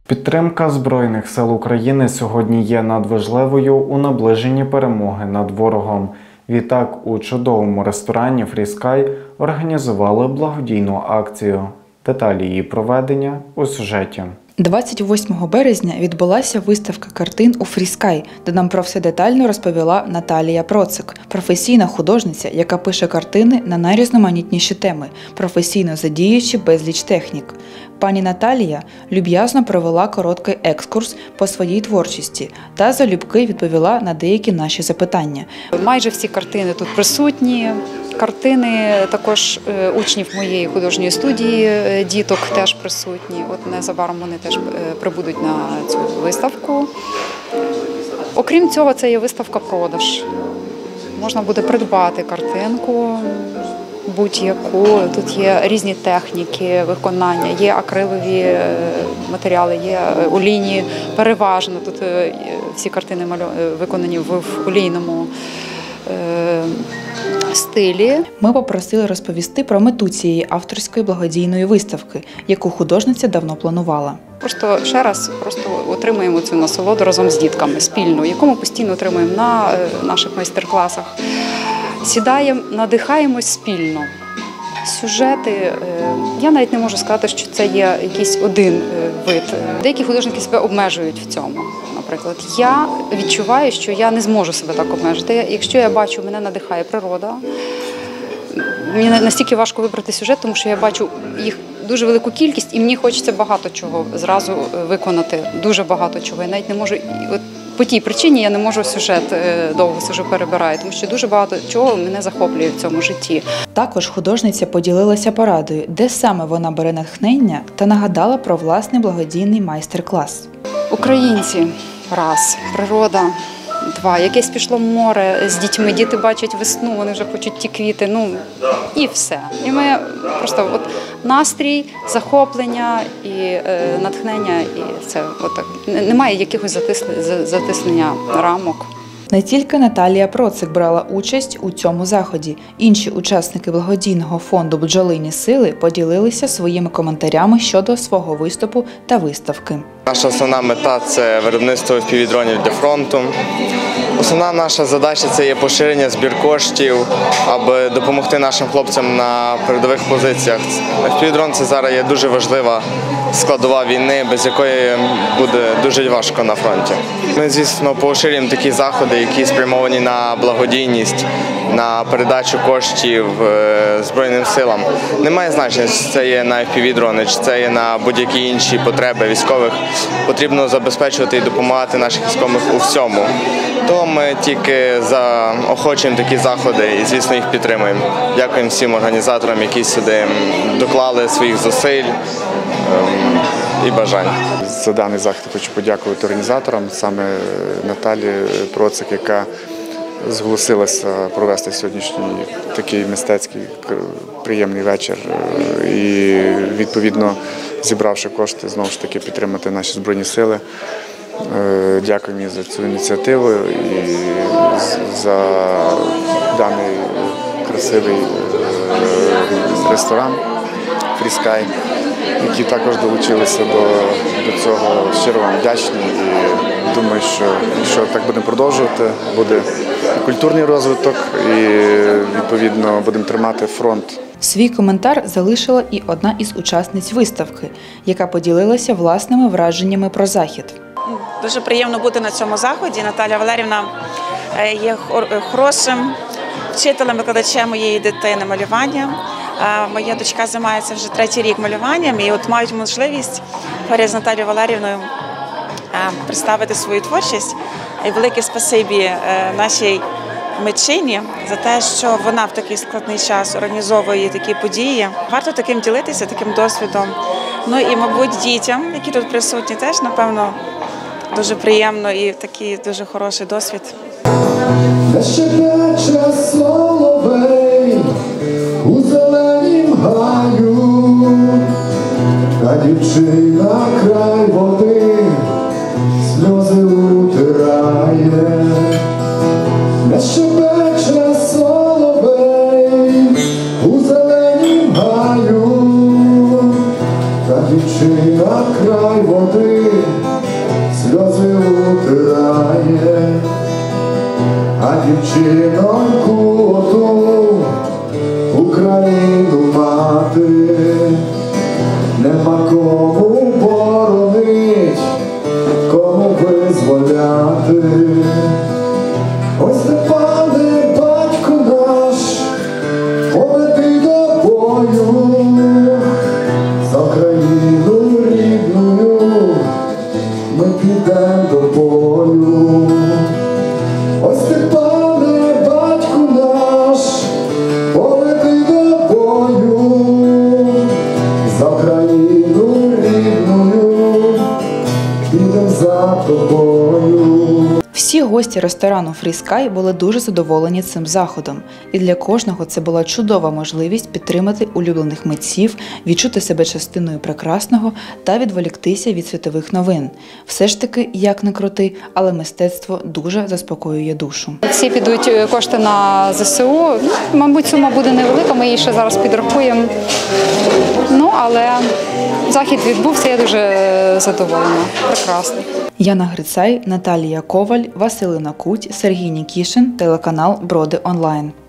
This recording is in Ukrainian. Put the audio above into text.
Підтримка Збройних сил України сьогодні є надважливою у наближенні перемоги над ворогом. Відтак, у чудовому ресторані «Фріскай» організували благодійну акцію. Деталі її проведення у сюжеті. 28 березня відбулася виставка картин у «Фріскай», де нам про все детально розповіла Наталія Процик, професійна художниця, яка пише картини на найрізноманітніші теми, професійно задіючи безліч технік. Пані Наталія люб'язно провела короткий екскурс по своїй творчості та залюбки відповіла на деякі наші запитання. Майже всі картини тут присутні. Картини також учнів моєї художньої студії, діток теж присутні. От незабаром вони теж прибудуть на цю виставку. Окрім цього, це є виставка-продаж. Можна буде придбати картинку будь-яку. Тут є різні техніки виконання, є акрилові матеріали, є олійні переважно. Тут всі картини виконані в олійному стилі. Ми попросили розповісти про мету цієї авторської благодійної виставки, яку художниця давно планувала. Просто ще раз отримуємо цю насолоду разом з дітками спільно, яку ми постійно отримуємо на наших майстер-класах. Сідаємо, надихаємось спільно. Сюжети, я навіть не можу сказати, що це є якийсь один вид. Деякі художники себе обмежують в цьому. Наприклад, я відчуваю, що я не зможу себе так обмежити. Якщо я бачу, мене надихає природа, мені настільки важко вибрати сюжет, тому що я бачу їх дуже велику кількість і мені хочеться багато чого зразу виконати, дуже багато чого. Я навіть не можу, от по тій причині я не можу сюжет довго сижу перебираю, тому що дуже багато чого мене захоплює в цьому житті. Також художниця поділилася порадою, де саме вона бере натхнення, та нагадала про власний благодійний майстер-клас. Українці – раз, природа – два, якесь пішло море з дітьми, діти бачать весну, вони вже хочуть ті квіти, і все. І ми просто настрій, захоплення і натхнення, і все. Отак. Немає якихось затиснення рамок. Не тільки Наталія Процик брала участь у цьому заході. Інші учасники благодійного фонду «Бджолині сили» поділилися своїми коментарями щодо свого виступу та виставки. Наша основна мета – це виробництво FPV-дронів для фронту. Основна наша задача – це є поширення, збір коштів, аби допомогти нашим хлопцям на передових позиціях. FPV-дрон – це зараз є дуже важлива складова війни, без якої буде дуже важко на фронті. Ми, звісно, поширюємо такі заходи, які спрямовані на благодійність, на передачу коштів Збройним силам. Немає значення, чи це є на FPV-дрони, чи це є на будь-які інші потреби військових. Потрібно забезпечувати і допомагати наших військових у всьому. То ми тільки заохочуємо такі заходи і, звісно, їх підтримуємо. Дякуємо всім організаторам, які сюди доклали своїх зусиль і бажань. За даний захід хочу подякувати організаторам, саме Наталії Процик, яка зголосилася провести сьогоднішній такий мистецький приємний вечір і, відповідно, зібравши кошти, знову ж таки підтримати наші Збройні сили. Дякую їй за цю ініціативу і за даний красивий ресторан «Фріскай», які також долучилися до цього. Щиро вам вдячні і думаю, що якщо так будемо продовжувати, буде культурний розвиток і, відповідно, будемо тримати фронт. Свій коментар залишила і одна із учасниць виставки, яка поділилася власними враженнями про захід. Дуже приємно бути на цьому заході. Наталя Валерівна є хорошим вчителем, викладачем моєї дитини малювання. Моя дочка займається вже 3-й рік малюванням і от мають можливість поряд з Наталією Валерівною представити свою творчість. І велике спасибі нашій митчині за те, що вона в такий складний час організовує такі події. Варто таким ділитися, таким досвідом. Ну і, мабуть, дітям, які тут присутні, теж, напевно, дуже приємно і такий дуже хороший досвід. У зеленім гаю, та дівчина край води сльози утирає, не щебече соловей у зеленім гаю, та дівчина дівчина край води сльози утирає, а дівчиноньку оту Україну мати нема кому боронить, кому визволяти. Ой, Степане, батько наш, поведи до бою, за Україну рідною ми підем до бою. Ой, Степане, батько наш, поведи до бою, за Україну рідною підем за тобою. Всі гості ресторану «Фріскай» були дуже задоволені цим заходом, і для кожного це була чудова можливість підтримати улюблених митців, відчути себе частиною прекрасного та відволіктися від світових новин. Все ж таки, як не крути, але мистецтво дуже заспокоює душу. Всі підуть кошти на ЗСУ. Мабуть, сума буде невелика, ми її ще зараз підрахуємо. Ну, але захід відбувся, я дуже задоволена. Прекрасно. Яна Грицай, Наталія Коваль, Василина Куть, Сергій Нікішин, телеканал Броди Онлайн.